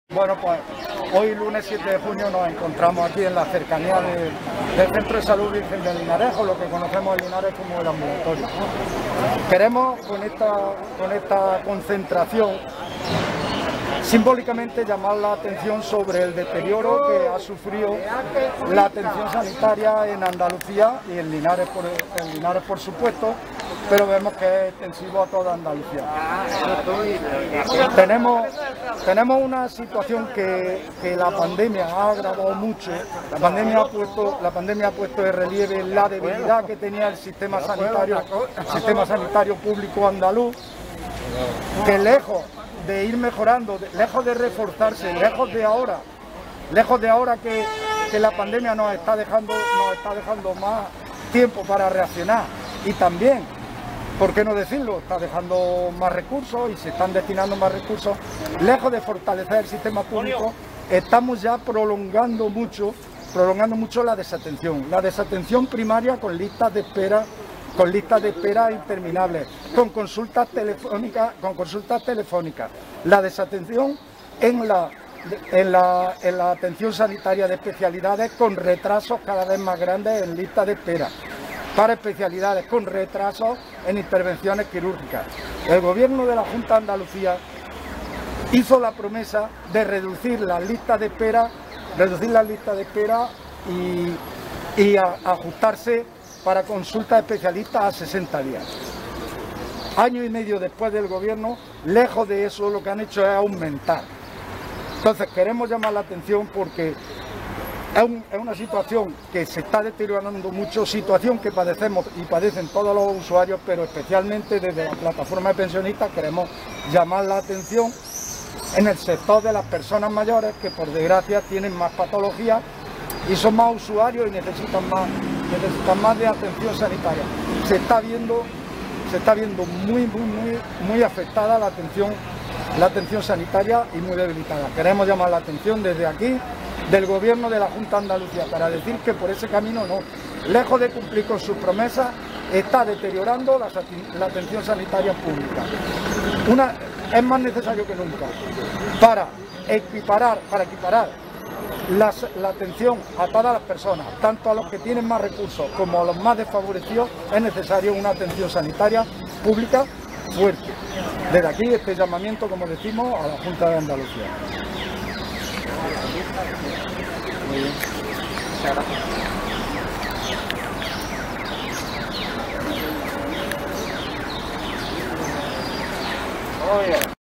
Bueno, pues hoy lunes 7 de junio nos encontramos aquí en la cercanía del Centro de Salud Virgen de Linares, o lo que conocemos en Linares como el ambulatorio. Queremos con esta concentración simbólicamente llamar la atención sobre el deterioro que ha sufrido la atención sanitaria en Andalucía y en Linares por supuesto, pero vemos que es extensivo a toda Andalucía. Tenemos una situación que la pandemia ha agravado mucho. La pandemia ha puesto de relieve la debilidad que tenía el sistema sanitario público andaluz, que lejos de ir mejorando, lejos de reforzarse, lejos de ahora que la pandemia nos está dejando más tiempo para reaccionar, y también, ¿por qué no decirlo?, está dejando más recursos y se están destinando más recursos. Lejos de fortalecer el sistema público, estamos ya prolongando mucho la desatención primaria, con listas de espera interminables, con consultas telefónicas, la desatención en la atención sanitaria de especialidades, con retrasos cada vez más grandes en listas de espera para especialidades, con retrasos en intervenciones quirúrgicas. El gobierno de la Junta de Andalucía hizo la promesa de reducir las listas de espera, y ajustarse para consultas especialistas a 60 días. Año y medio después del gobierno, lejos de eso, lo que han hecho es aumentar. Entonces queremos llamar la atención porque es una situación que se está deteriorando mucho, situación que padecemos y padecen todos los usuarios, pero especialmente desde la plataforma de pensionistas queremos llamar la atención en el sector de las personas mayores, que por desgracia tienen más patologías y son más usuarios y necesitan más de atención sanitaria. Se está viendo muy afectada la atención sanitaria y muy debilitada. Queremos llamar la atención desde aquí del gobierno de la Junta de Andalucía para decir que por ese camino no, lejos de cumplir con sus promesas, está deteriorando la atención sanitaria pública. Es más necesario que nunca para equiparar la atención a todas las personas, tanto a los que tienen más recursos como a los más desfavorecidos. Es necesario una atención sanitaria pública fuerte. Desde aquí este llamamiento, como decimos, a la Junta de Andalucía. Muy bien. Muchas gracias.